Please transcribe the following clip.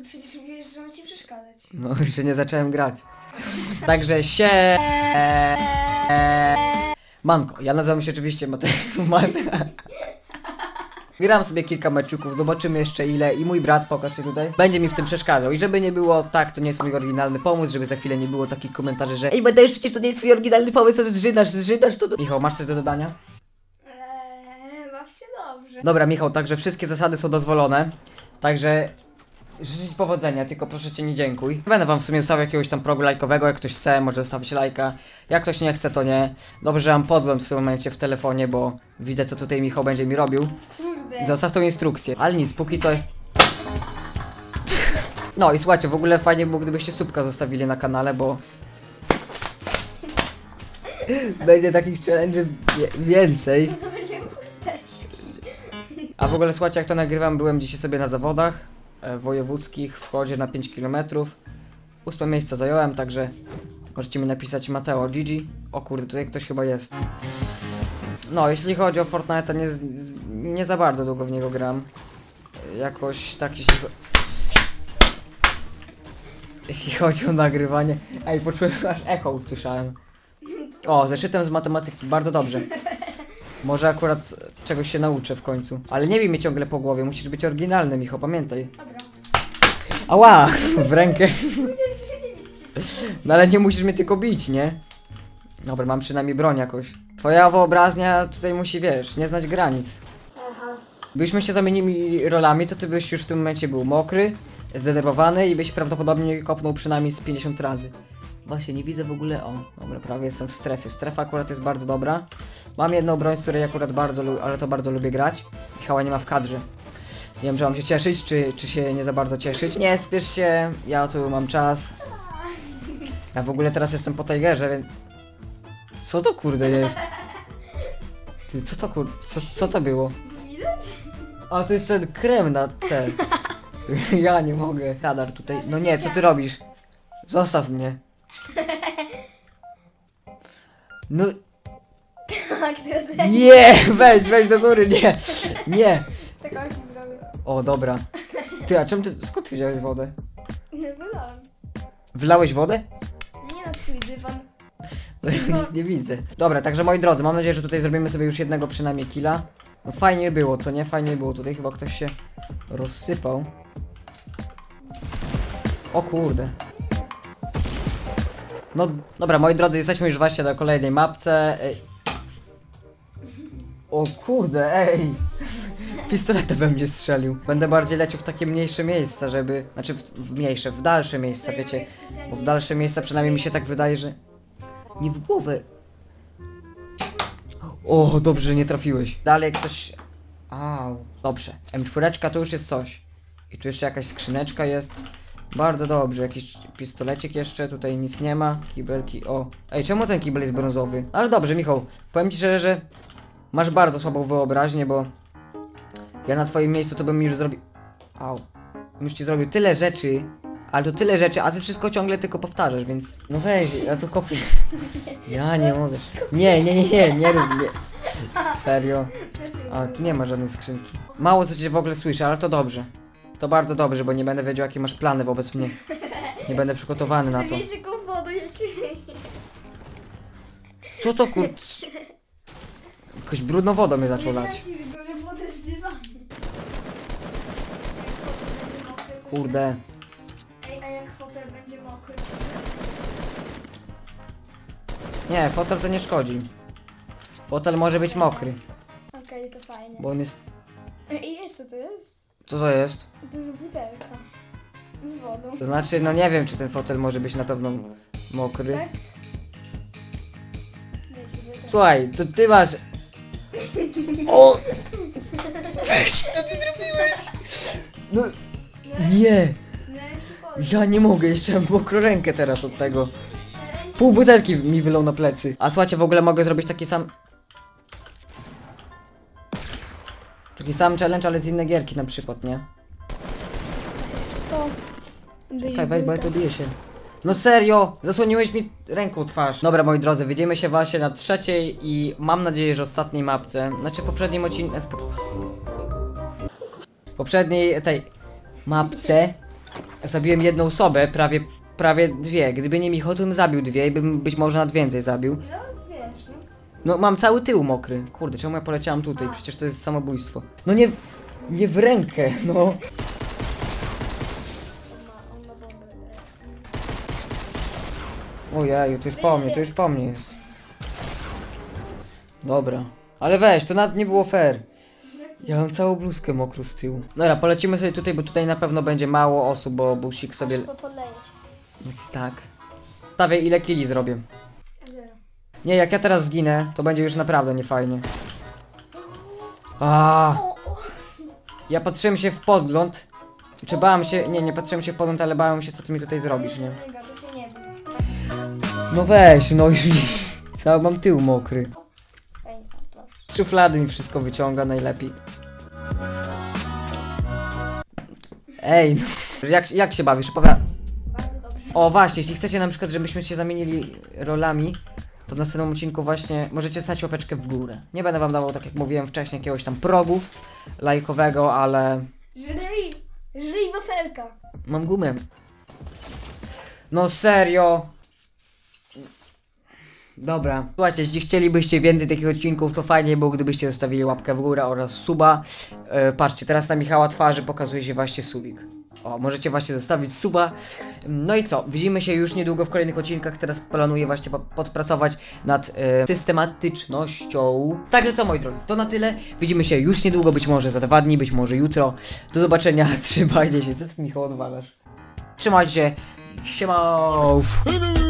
przecież mówisz, że mam ci przeszkadzać. No, jeszcze nie zacząłem grać. Także Manko, ja nazywam się oczywiście Mateusz. Gram sobie kilka meczuków, zobaczymy jeszcze ile i mój brat, pokaż się tutaj, będzie mi w tym przeszkadzał. I żeby nie było tak, to nie jest mój oryginalny pomysł, żeby za chwilę nie było takich komentarzy, że ej Mateusz, przecież to nie jest twój oryginalny pomysł, to zżydasz to. Michał, masz coś do dodania? Baw się dobrze. Dobra Michał, także wszystkie zasady są dozwolone. Także życzę ci powodzenia, tylko proszę cię nie dziękuj. Będę wam w sumie ustawiał jakiegoś tam progu lajkowego, jak ktoś chce, może zostawić lajka. Jak ktoś nie chce, to nie. Dobrze, że mam podgląd w tym momencie w telefonie, bo widzę co tutaj Michał będzie mi robił. Kurde. Zostaw tą instrukcję, ale nic, póki co jest... No i słuchajcie, w ogóle fajnie było, gdybyście słupka zostawili na kanale, bo... Będzie takich challenge'ów więcej. To będzie chusteczki. A w ogóle słuchajcie, jak to nagrywam, byłem dzisiaj sobie na zawodach wojewódzkich w chodzie na 5 km. 8 miejsce zająłem, także możecie mi napisać Mateo GG. O kurde, tutaj ktoś chyba jest. No, jeśli chodzi o Fortnite'a, nie za bardzo długo w niego gram. Jakoś tak, jeśli chodzi o nagrywanie. Ej, poczułem, aż echo usłyszałem. O, zeszytem z matematyki, bardzo dobrze. Może akurat czegoś się nauczę w końcu. Ale nie bij mnie ciągle po głowie, musisz być oryginalny, Michał, pamiętaj. Dobra. Ała, w rękę. Powiedziałeś, że nie bić. No ale nie musisz mnie tylko bić, nie? Dobra, mam przynajmniej broń jakoś. Twoja wyobraźnia tutaj musi, wiesz, nie znać granic. Aha. Gdybyśmy się zamienili rolami, to ty byś już w tym momencie był mokry, zdenerwowany i byś prawdopodobnie kopnął przynajmniej z 50 razy. Właśnie, nie widzę w ogóle, o, dobra, prawie jestem w strefie. Strefa akurat jest bardzo dobra. Mam jedną broń, z której akurat bardzo lubię grać. Michała nie ma w kadrze. Nie wiem, czy mam się cieszyć, czy się nie za bardzo cieszyć. Nie, spiesz się, ja tu mam czas. Ja w ogóle teraz jestem po Tigerze, więc... Co to kurde jest? Ty, co to kurde, co to było? Widać? A, to jest ten krem na te. Ja nie mogę. Radar tutaj, no nie, co ty robisz? Zostaw mnie. No... Tak, teraz Nie, weź do góry, nie, nie. tak on się zrobił. O, dobra. Ty, a czemu ty, skąd ty wziąłeś wodę? No wylałem. Wlałeś wodę? Nie na twój dywan. No ja nic nie widzę. Dobra, także moi drodzy, mam nadzieję, że tutaj zrobimy sobie już jednego przynajmniej killa. No fajnie było, co nie? Fajnie było. Tutaj chyba ktoś się rozsypał. O kurde. No dobra, moi drodzy, jesteśmy już właśnie na kolejnej mapce. O kurde, ej! Pistoletem we mnie strzelił. Będę bardziej leciał w takie mniejsze miejsca, żeby... Znaczy w dalsze miejsca, wiecie. Bo w dalsze miejsca przynajmniej mi się tak wydaje, że... Nie w głowę. O, dobrze, nie trafiłeś. Dalej ktoś... Au. Dobrze. M4 to już jest coś. I tu jeszcze jakaś skrzyneczka jest. Bardzo dobrze. Jakiś pistolecik jeszcze. Tutaj nic nie ma. Kibelki. O. Ej, czemu ten kibel jest brązowy? Ale dobrze, Michał. Powiem ci szczerze, że masz bardzo słabą wyobraźnię, bo ja na twoim miejscu to bym już zrobił... Au. Już ci zrobił tyle rzeczy. Ale to tyle rzeczy, a ty wszystko ciągle tylko powtarzasz, więc... No weź, ja to kopię. Ja nie mogę. Nie rób, nie. Serio. A, tu nie ma żadnej skrzynki. Mało co cię w ogóle słyszę, ale to dobrze. To bardzo dobrze, bo nie będę wiedział jakie masz plany wobec mnie. Nie będę przygotowany na to. Wiesz, jaką wodą ja ci... Co to kur... Jakoś brudną wodą mnie zaczął lać. że biorę wodę z dywanu. Kurde. Ej, a jak fotel będzie mokry? Nie, fotel to nie szkodzi. Fotel może być mokry, Okej, to fajnie. bo on jest... I wiesz co to jest? Co to jest? To jest butelka. Z wodą. To znaczy, no nie wiem, czy ten fotel może być na pewno mokry. Tak? Wiecie, bo tak. Słuchaj, to ty masz... O! Weź, co ty zrobiłeś? No, nie! Ja nie mogę, jeszcze mam mokrą rękę teraz od tego. Pół butelki mi wylał na plecy. A słuchajcie, w ogóle mogę zrobić taki sam... Taki sam challenge, ale z innej gierki na przykład, nie? To. Czekaj, weź, bo ja to biję się. No serio, zasłoniłeś mi ręką twarz. Dobra, moi drodzy, widzimy się właśnie na trzeciej i mam nadzieję, że ostatniej mapce. Znaczy poprzednim odcinku... poprzedniej tej mapce zabiłem jedną osobę, prawie dwie. Gdyby nie Michał, to bym zabił dwie i bym być może nawet więcej zabił. No wiesz, no. No mam cały tył mokry. Kurde, czemu ja poleciałem tutaj? A. Przecież to jest samobójstwo. No nie w rękę, no. On ma bombę. Ojeju, to już po mnie jest. Dobra. Ale weź, to nawet nie było fair. Ja mam całą bluzkę mokrą z tyłu. Dobra, polecimy sobie tutaj, bo tutaj na pewno będzie mało osób, bo busik sobie... Trzeba podlejeć. Tak. Stawię, ile killi zrobię. 0. Nie, jak ja teraz zginę, to będzie już naprawdę niefajnie. A. Ja patrzyłem się w podgląd. Czy bałem się... Nie patrzyłem się w podgląd, ale bałem się, co ty mi tutaj zrobisz, nie? To się nie bój. No weź, no już... Cały mam tył mokry. Fajnie, proszę. Z szuflady mi wszystko wyciąga najlepiej. Ej, no. Jak się bawisz? Bardzo dobrze. O właśnie, jeśli chcecie na przykład, żebyśmy się zamienili rolami, to w następnym odcinku właśnie możecie stać łapeczkę w górę. Nie będę wam dawał, tak jak mówiłem wcześniej, jakiegoś tam progu lajkowego, ale... Żyj wafelka. Mam gumę. No serio. Dobra. Słuchajcie, jeśli chcielibyście więcej takich odcinków, to fajnie było, gdybyście zostawili łapkę w górę oraz suba. Patrzcie, teraz na Michała twarzy pokazuje się właśnie subik. O, możecie właśnie zostawić suba. No i co? Widzimy się już niedługo w kolejnych odcinkach. Teraz planuję właśnie podpracować nad systematycznością. Także co, moi drodzy, to na tyle. Widzimy się już niedługo, być może za 2 dni, być może jutro. Do zobaczenia, trzymajcie się. Co ty, Michał, odwalasz? Trzymajcie się. Siema.